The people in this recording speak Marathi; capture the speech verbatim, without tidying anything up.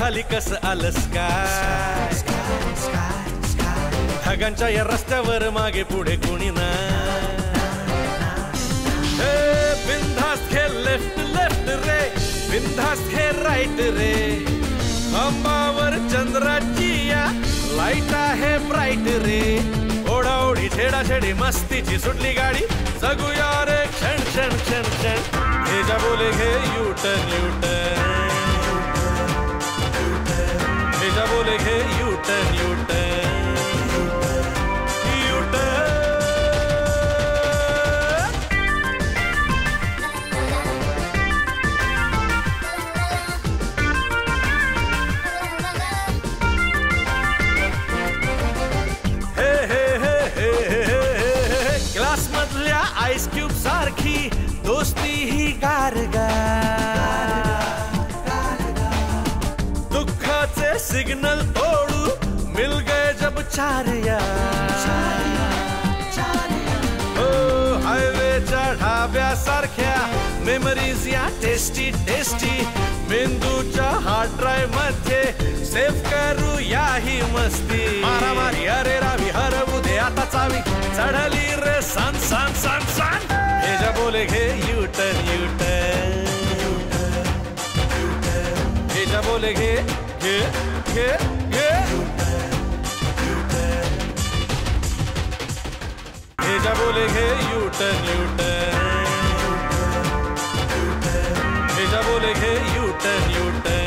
खाली कस आलंस काय ढगांच्या या रस्त्यावर मागे पुढे कोणी ना बिनधास्त हे लेफ्ट लेफ्ट रे बिनधास्त हे राईट रे खांबावर चंद्राची या लाईट आहे ब्राईट रे ओढाओढी छेडा छेडी मस्तीची सुटली गाडी जगूया रे क्षण क्षण क्षण क्षण हे जा बोले घे युटर्न युटर्न हे जा बोले घे युटर्न युटर्न आइस क्यूब सारखी दोस्ती ही गारगार दुःखाचे सिग्नल तोडू मिल गए जब चार यार ओ हायवेच्या ढाब्यासारख्या मेमरीज या टेस्टी टेस्टी मेंदूच्या हार्ड ड्राईव्ह मध्ये सेव्ह करू या ही मस्ती मारामारी अरे रावी हरवू दे आता चावी चढली रे सान सान सान सान हे जा बोले घे युटर्न युटर्न हे जा बोले घे घे घे घे हे जा बोले घे युटर्न युटर्न हे जा बोले घे युटर्न युटर्न